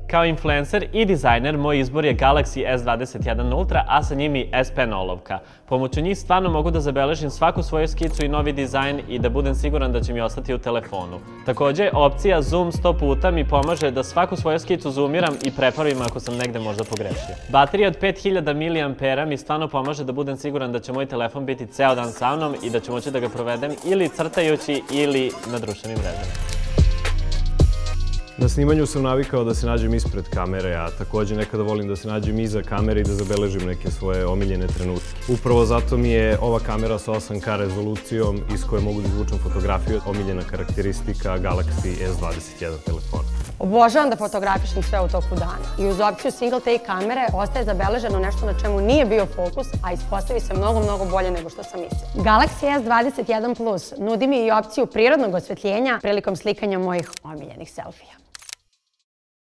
Kao influencer i dizajner, moj izbor je Galaxy S21 Ultra, a sa njim i S Pen olovka. Pomoću njih stvarno mogu da zabeležim svaku svoju skicu i novi dizajn i da budem siguran da će mi ostati u telefonu. Takođe, opcija Zoom 100 puta mi pomaže da svaku svoju skicu zoomiram i prepravim ako sam negde možda pogrešio. Baterija od 5000 mAh mi stvarno pomaže da budem siguran da će moj telefon biti ceo dan sa mnom i da ću moći da ga provedem ili crtajući ili na društvenim mrežama. Na snimanju sam navikao da se nađem ispred kamere, a takođe nekada volim da se nađem iza kamere i da zabeležim neke svoje omiljene trenutke. Upravo zato mi je ova kamera sa 8K rezolucijom iz koje mogu da izvučem fotografiju omiljena karakteristika Galaxy S21 telefona. Obožavam da fotografišem sve u toku dana i uz opciju single take kamere ostaje zabeleženo nešto na čemu nije bio fokus, a ispostavi se mnogo bolje nego što sam mislila. Galaxy S21 Plus nudi mi i opciju prirodnog osvetljenja prilikom slikanja mojih omiljenih selfija.